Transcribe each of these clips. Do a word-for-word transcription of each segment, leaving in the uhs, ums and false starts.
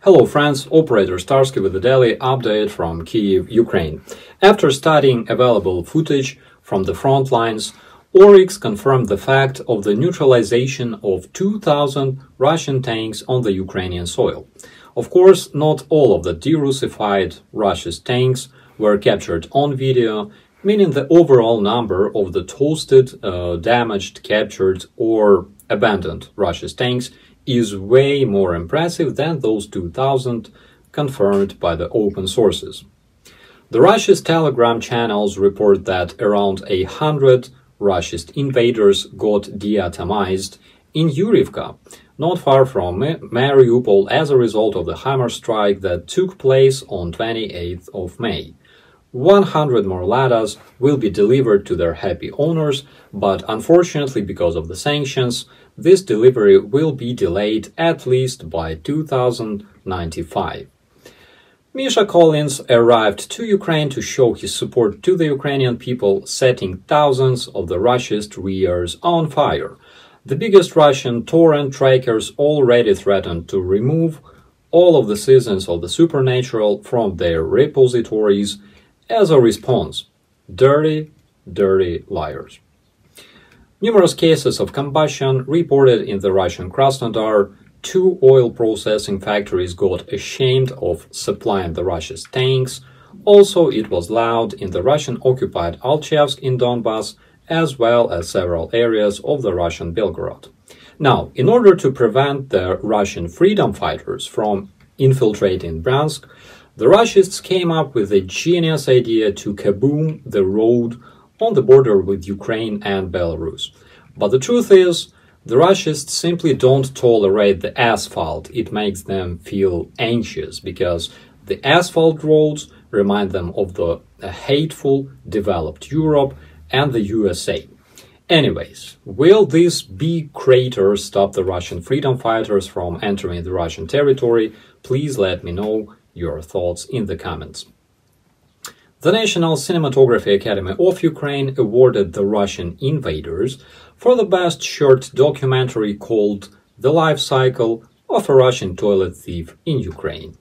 Hello friends, Operator Starsky with the daily update from Kyiv, Ukraine. After studying available footage from the front lines, Oryx confirmed the fact of the neutralization of two thousand Russian tanks on the Ukrainian soil. Of course, not all of the de-Russified Russia's tanks were captured on video, meaning the overall number of the toasted, uh, damaged, captured or abandoned Russia's tanks is way more impressive than those two thousand confirmed by the open sources. The Russia's Telegram channels report that around a hundred Russian invaders got deatomized in Yurivka, not far from Mariupol, as a result of the hammer strike that took place on twenty-eighth of May. one hundred more Ladas will be delivered to their happy owners, but unfortunately, because of the sanctions, this delivery will be delayed at least by two thousand ninety-five. Misha Collins arrived to Ukraine to show his support to the Ukrainian people, setting thousands of the Russia's rears on fire. The biggest Russian torrent trackers already threatened to remove all of the citizens of the supernatural from their repositories as a response. Dirty, dirty liars. Numerous cases of combustion reported in the Russian Krasnodar. Two oil processing factories got ashamed of supplying the Russia's tanks. Also, it was loud in the Russian-occupied Alchevsk in Donbass, as well as several areas of the Russian Belgorod. Now, in order to prevent the Russian freedom fighters from infiltrating Bryansk, the Russians came up with a genius idea to kaboom the road on the border with Ukraine and Belarus. But the truth is, the Russians simply don't tolerate the asphalt. It makes them feel anxious because the asphalt roads remind them of the hateful developed Europe and the U S A. Anyways, will this big crater stop the Russian freedom fighters from entering the Russian territory? Please let me know your thoughts in the comments. The National Cinematography Academy of Ukraine awarded the Russian invaders for the best short documentary called The Life Cycle of a Russian Toilet Thief in Ukraine.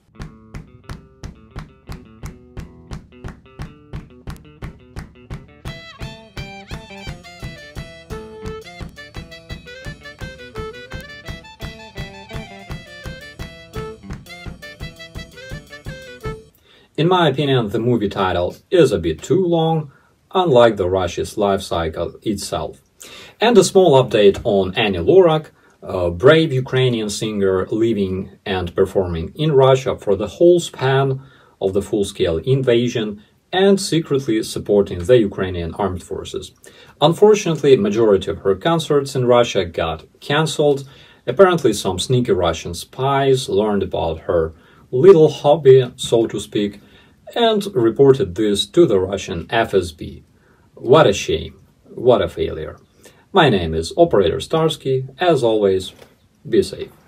In my opinion, the movie title is a bit too long, unlike the Russia's life cycle itself. And a small update on Annie Lorak, a brave Ukrainian singer living and performing in Russia for the whole span of the full-scale invasion and secretly supporting the Ukrainian armed forces. Unfortunately, majority of her concerts in Russia got cancelled. Apparently, some sneaky Russian spies learned about her little hobby, so to speak, and reported this to the Russian F S B. What a shame, what a failure. My name is Operator Starsky. As always, be safe.